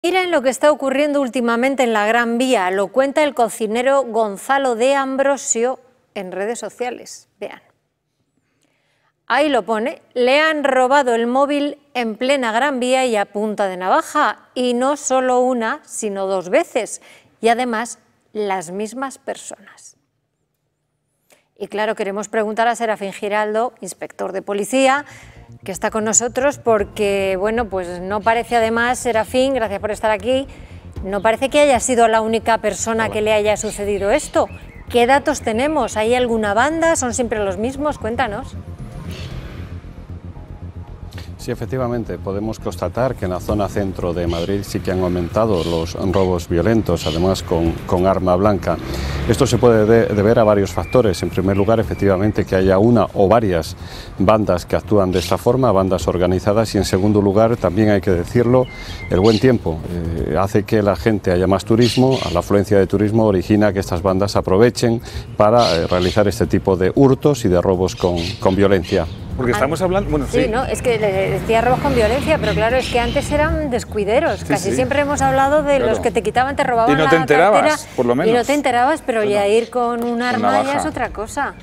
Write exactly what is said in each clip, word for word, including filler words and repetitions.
Miren lo que está ocurriendo últimamente en la Gran Vía, lo cuenta el cocinero Gonzalo de Ambrosio en redes sociales. Vean. Ahí lo pone, le han robado el móvil en plena Gran Vía y a punta de navaja, y no solo una, sino dos veces, y además las mismas personas. Y claro, queremos preguntar a Serafín Giraldo, inspector de policía, que está con nosotros porque, bueno, pues no parece además, Serafín, gracias por estar aquí, no parece que haya sido la única persona Hola. que le haya sucedido esto. ¿Qué datos tenemos? ¿Hay alguna banda? ¿Son siempre los mismos? Cuéntanos. Sí, efectivamente, podemos constatar que en la zona centro de Madrid sí que han aumentado los robos violentos, además con, con arma blanca. Esto se puede de, deber a varios factores. En primer lugar, efectivamente, que haya una o varias bandas que actúan de esta forma, bandas organizadas, y en segundo lugar, también hay que decirlo, el buen tiempo eh, hace que la gente haya más turismo, a la afluencia de turismo origina que estas bandas aprovechen para eh, realizar este tipo de hurtos y de robos con, con violencia. Porque estamos hablando... Bueno, sí, sí, no, es que le decía robos con violencia, pero claro, es que antes eran descuideros. Sí, Casi sí. siempre hemos hablado de Claro. los que te quitaban, te robaban Y no te la enterabas, cartera, por lo menos. Y no te enterabas, pero Bueno, ya ir con un arma navaja. ya es otra cosa.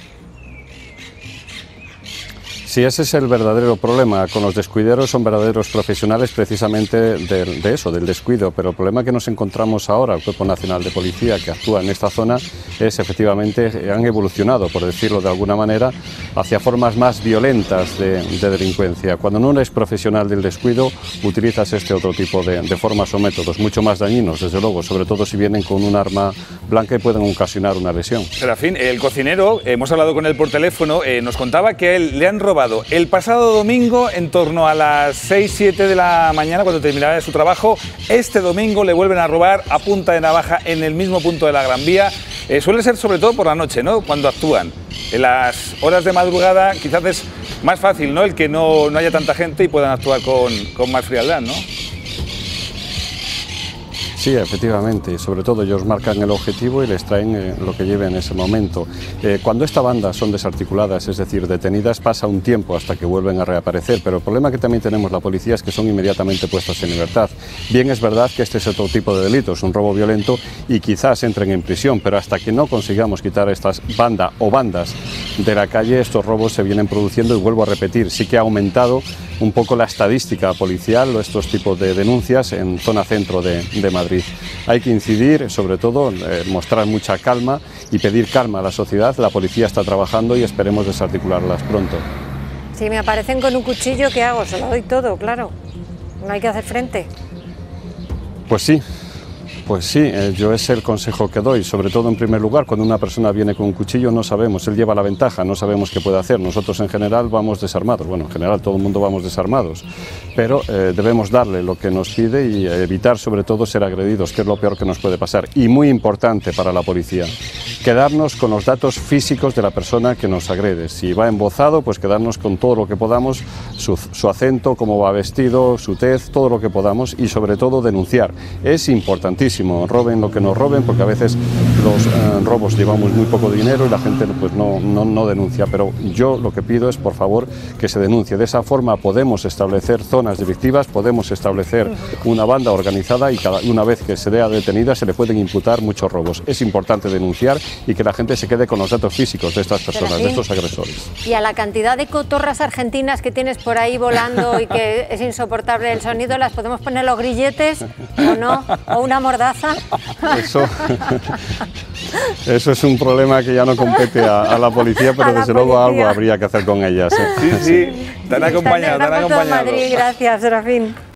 Sí, ese es el verdadero problema. Con los descuideros son verdaderos profesionales precisamente de, de eso, del descuido, pero el problema que nos encontramos ahora, el Cuerpo Nacional de Policía que actúa en esta zona, es efectivamente, han evolucionado, por decirlo de alguna manera, hacia formas más violentas de, de delincuencia. Cuando no eres profesional del descuido, utilizas este otro tipo de, de formas o métodos, mucho más dañinos, desde luego, sobre todo si vienen con un arma blanca y pueden ocasionar una lesión. Serafín, el cocinero, hemos hablado con él por teléfono, eh, nos contaba que a él le han robado el pasado domingo en torno a las seis, siete de la mañana, cuando terminaba su trabajo. Este domingo le vuelven a robar a punta de navaja en el mismo punto de la Gran Vía. Eh, suele ser sobre todo por la noche, ¿no?, cuando actúan. En las horas de madrugada quizás es más fácil, ¿no?, el que no, no haya tanta gente y puedan actuar con, con más frialdad, ¿no? Sí, efectivamente, y sobre todo ellos marcan el objetivo y les traen eh, lo que lleve en ese momento. Eh, cuando esta banda son desarticuladas, es decir, detenidas, pasa un tiempo hasta que vuelven a reaparecer, pero el problema que también tenemos la policía es que son inmediatamente puestas en libertad. Bien, es verdad que este es otro tipo de delitos, un robo violento, y quizás entren en prisión, pero hasta que no consigamos quitar estas bandas o bandas de la calle, estos robos se vienen produciendo, y vuelvo a repetir, sí que ha aumentado un poco la estadística policial o estos tipos de denuncias en zona centro de, de Madrid. Hay que incidir, sobre todo, eh, mostrar mucha calma y pedir calma a la sociedad. La policía está trabajando y esperemos desarticularlas pronto. Si me aparecen con un cuchillo, ¿qué hago? Se lo doy todo, claro. No hay que hacer frente. Pues sí. Pues sí, eh, yo es el consejo que doy, sobre todo en primer lugar, cuando una persona viene con un cuchillo no sabemos, él lleva la ventaja, no sabemos qué puede hacer. Nosotros en general vamos desarmados, bueno, en general todo el mundo vamos desarmados, pero eh, debemos darle lo que nos pide y evitar sobre todo ser agredidos, que es lo peor que nos puede pasar. Y muy importante para la policía, quedarnos con los datos físicos de la persona que nos agrede. Si va embozado, pues quedarnos con todo lo que podamos, su, su acento, cómo va vestido, su tez, todo lo que podamos, y sobre todo denunciar. Es importantísimo. Roben lo que nos roben, porque a veces los eh, robos llevamos muy poco dinero y la gente pues no, no, no denuncia, pero yo lo que pido es, por favor, que se denuncie. De esa forma podemos establecer zonas delictivas, podemos establecer una banda organizada, y cada una vez que se vea detenida se le pueden imputar muchos robos. Es importante denunciar y que la gente se quede con los datos físicos de estas personas, de estos agresores. Y a la cantidad de cotorras argentinas que tienes por ahí volando y que es insoportable el sonido, ¿las podemos poner los grilletes o no? ¿O una mordaza? Eso, eso es un problema que ya no compete a, a la policía, pero desde luego algo habría que hacer con ellas, ¿eh? Sí, sí, te han acompañado, te han acompañado. Madrid, gracias, Serafín.